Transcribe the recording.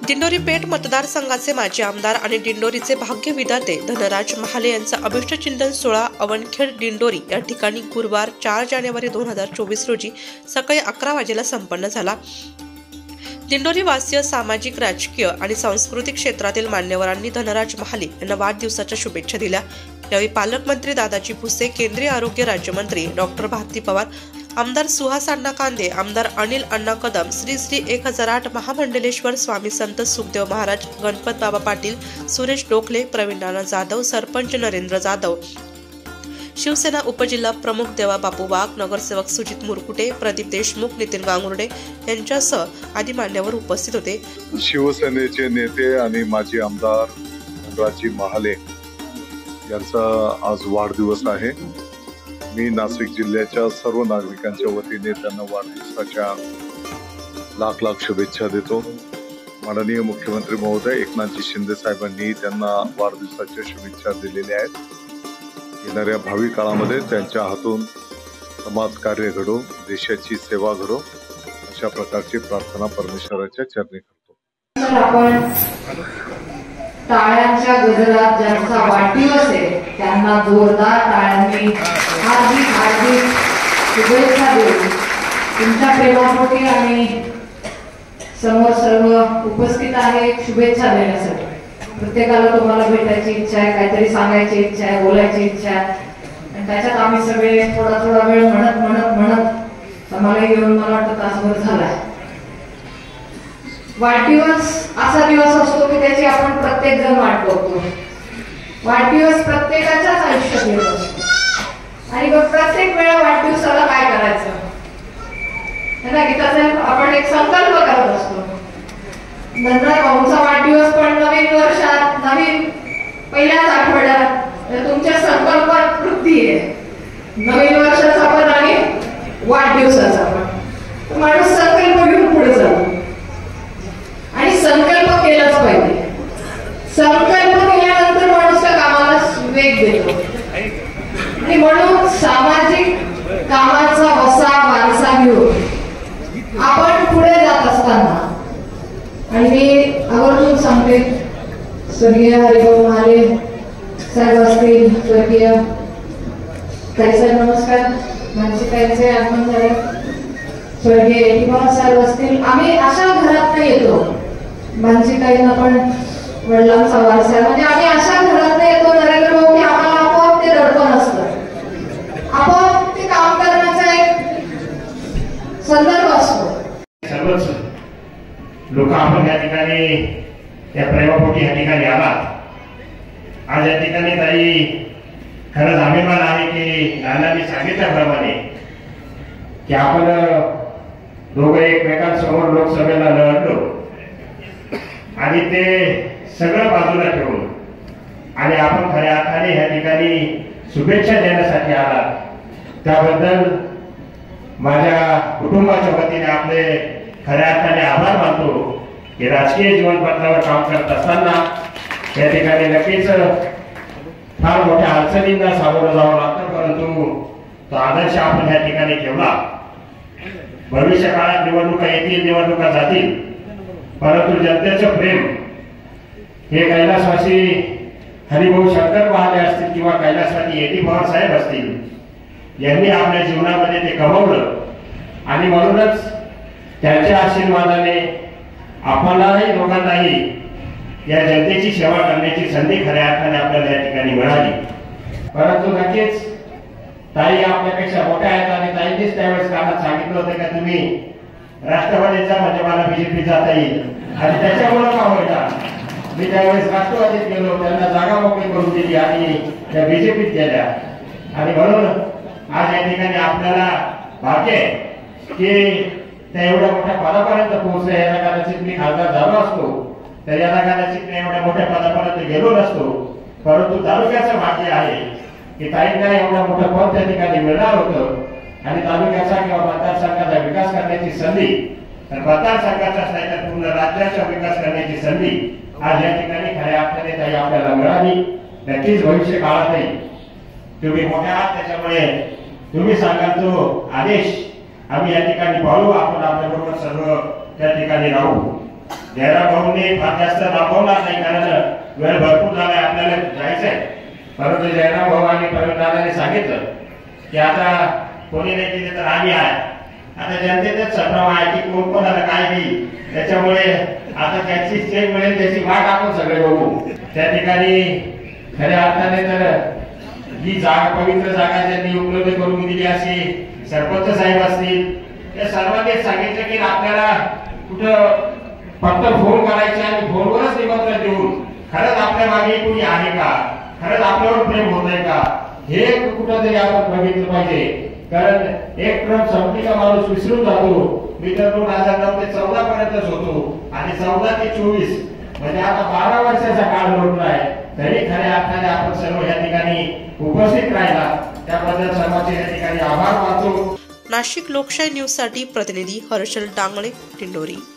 दिंडोरी पेठ मतदारसंघाचे माजी आमदार आणि दिंडोरीचे भाग्य विधाते धनराज महाले यांचा अभिष्टचिंतन सोहळा अवनखेड दिंडोरी या ठिकाणी गुरुवार 4 जानेवारी 2024 रोजी सकाळी 11 वाजेला संपन्न झाला। दिंडोरी वासीय सामाजिक, राजकीय आणि सांस्कृतिक क्षेत्रातील मान्यवरांनी धनराज महाले यांना वाढदिवसाच्या शुभेच्छा दिल्या। यावेळी पालकमंत्री दादाजी भुसे, केंद्रीय आरोग्य राज्यमंत्री डॉक्टर भारती पवार, आमदार सुहास अण्णा कांदे, आमदार अनिल अण्णा कदम, श्री श्री 1008 महामंडलेश्वर स्वामी संत सुखदेव महाराज, गणपत बाबा पाटील, सुरेश डोकले, प्रवीण नाना जाधव, सरपंच नरेंद्र जाधव, शिवसेना उपजिल्हा प्रमुख देवा बापू वाघ, नगरसेवक सुजित मुरकुटे, प्रदीप देशमुख, नितीन गांगुर्डे यांच्यासह आदी मान्यवर उपस्थित होते। शिवसेनेचे नेते आणि माजी आमदार धनराज महाले यांचा आज वाढदिवस आहे। मी नाशिक जिल्ह्याच्या सर्व नागरिकांच्या वतीने त्यांना वाढदिवसाच्या लाख लाख शुभेच्छा देतो। माननीय मुख्यमंत्री महोदय एकनाथजी शिंदे साहेबांनी त्यांना वाढदिवसाच्या शुभेच्छा दिलेल्या आहेत। येणाऱ्या भावी काळामध्ये त्यांच्या हातून समाज कार्य घडो, देशाची सेवा घडो, अशा प्रकारची प्रार्थना परमेश्वराच्या चरणी करतो। आपण टाळ्यांच्या गजरात ज्यांचा वाढदिवस आहे त्यांना जोरदार टाळ्यांनी हार्दिक हार्दिक शुभेच्छा देऊ। तुमच्या प्रेमापोटी आणि समोर सर्व उपस्थित आहे शुभेच्छा देण्यासाठी। प्रत्येकाला तुम्हाला भेटायची इच्छा आहे, काहीतरी सांगायची इच्छा आहे, बोलायची इच्छा आहे आणि त्याच्यात आम्ही सगळे थोडा थोडा वेळ म्हणत आम्हाला येऊन मला वाटतं तासभर झाला। वाढदिवस असा दिवस असतो की त्याची आपण प्रत्येक जण वाट बघतो। वाढदिवस प्रत्येकाच्याच आयुष्यात येत असतो आणि प्रत्येक वेळा वाढदिवसाला काय करायचं गीताचा आपण एक संकल्प करत असतो। धनराज भाऊंचा वाढदिवस पण नवीन वर्षात, नवीन पहिल्याच आठवड्यात तुमच्या संकल्पात वृद्धी आहे। नवीन वर्षाचा पण आणि वाढदिवसाचा पण माणूस संकल्प घेऊन पुढे जातो आणि संकल्प केलाच पाहिजे। संकल्प केल्यानंतर माणूस त्या कामाला वेग देतो आणि म्हणून सामाजिक कामाचा वसा वारसा घेऊन आपण पुढे जात असताना आणि मी आवर्जून सांगते स्वर्गीय हरिभाऊ महाले साहेब असतील, स्वर्गीय साहेब नमस्कार, मानसिकांचे आगमन झाले, स्वर्गीय एटीपवार साहेब असतील। आम्ही अशा घरात येतो, मानसिकांना पण वडिलांचा वारसा म्हणजे आम्ही अशा घरात येतो नरेंद्र भाऊ की आम्हाला आपोआप ते दडपण असतं, आपोआप ते काम करण्याचा एक संदर्भ असतो। सर्वच लोक आपण या ठिकाणी त्या प्रेमापोटी या ठिकाणी आलात। आज या ठिकाणी ताई खरंच अभिमान आहे की नानांनी सांगितल्याप्रमाणे की आपण दोघं एकमेकांसमोर लोकसभेला लढलो आणि ते सगळं बाजूला ठेवून आणि आपण खऱ्या अर्थाने या ठिकाणी शुभेच्छा देण्यासाठी आलात, त्याबद्दल माझ्या कुटुंबाच्या वतीने आपले खऱ्या अर्थाने आभार मानतो की राजकीय जीवनपथावर काम करत असताना या ठिकाणी नक्कीच फार मोठ्या अडचणींना सामोरं जावं लागतं, परंतु तो आदर्श आपण या ठिकाणी ठेवला। भविष्य काळात निवडणुका येतील, निवडणुका जातील, परंतु जनतेचं प्रेम हे कैलासवासी हरिभाऊ शंकर महाले असतील किंवा कैलासवासी एटी पवार साहेब असतील, यांनी आपल्या जीवनामध्ये ते कमवलं आणि म्हणूनच त्यांच्या आशीर्वादाने आपल्यालाही लोकांनाही या जनतेची सेवा करण्याची संधी खऱ्या अर्थाने आपल्याला या ठिकाणी मिळाली। परंतु नक्कीच ताई आपल्यापेक्षा मोठ्या आहेत आणि ताईंनीच त्यावेळेस कानात सांगितलं होतं का तुम्ही राष्ट्रवादीचा म्हणजे मला बीजेपी जाता येईल आणि त्याच्यामुळे का होईना मी त्यावेळेस राष्ट्रवादीत गेलो, त्यांना जागा मोकळी करून दिली आणि त्या बीजेपीत गेल्या आणि म्हणून आज या ठिकाणी आपल्याला भाग्य आहे की त्या एवढ्या मोठ्या पदापर्यंत पोहोचले। याला कदाचित मी खासदार झालो असतो तर याला कदाचित मी एवढ्या मोठ्या पदापर्यंत गेलो नसतो, परंतु तालुक्याचं भाग्य आहे की ताईंना एवढं मोठं पद त्या ठिकाणी मिळणार होतं आणि तालुक्याचा किंवा मतदारसंघाचा विकास करण्याची संधी, तर मतदारसंघाचाच नाही तर पूर्ण राज्याचा विकास करण्याची संधी आज या ठिकाणी खऱ्या अर्थाने ताई आपल्याला मिळाली। नक्कीच भविष्य काळातही तुम्ही मोठ्या आहात, त्याच्यामुळे तुम्ही सांगाल तो आदेश आम्ही या ठिकाणी पाळू, आपण आपल्याबरोबर सर्व त्या ठिकाणी राहू। जयराम भाऊंनी फार जास्त राबवणार नाही, कारण वेळ भरपूर झालाय, आपल्याला जायचंय. परंतु जयराम भाऊ आणि प्रवीण दादांनी सांगितलं की आता कोणी नाही केले तर आम्ही आहे. आता जनतेचाच संभ्रम आहे की कोण कोणाला काय देईल, त्याच्यामुळे आता त्याची स्टेज मिळेल त्याची वाट आपण सगळे बघू. त्या ठिकाणी खऱ्या अर्थाने तर ही जागा, पवित्र जागा ज्यांनी उपलब्ध करून दिली अशी सरपंच साहेब असतील, त्या सर्वांनी सांगितलं की आपल्याला कुठं फक्त फोन करायचे आणि फोनवरच निमंत्रण देऊन खरंच आपल्या मागे कोणी आहे का, खरंच आपल्यावर प्रेम होत आहे का, हे कुठंतरी आपण बघितलं पाहिजे. कारण एक क्रम संपली का माणूस विसरून जातो. मी तर 2009 ते 14 पर्यंतच होतो आणि 14 ते 24 म्हणजे आता 12 वर्षाचा काळ लोटला आहे. तरी खऱ्या अर्थाने आपण सर्व या ठिकाणी उपस्थित राहिला, त्याबद्दल सर्वांचे या ठिकाणी आभार मानतो. नाशिक लोकशाही न्यूज साठी प्रतिनिधी हर्षल डांगळे, दिंडोरी.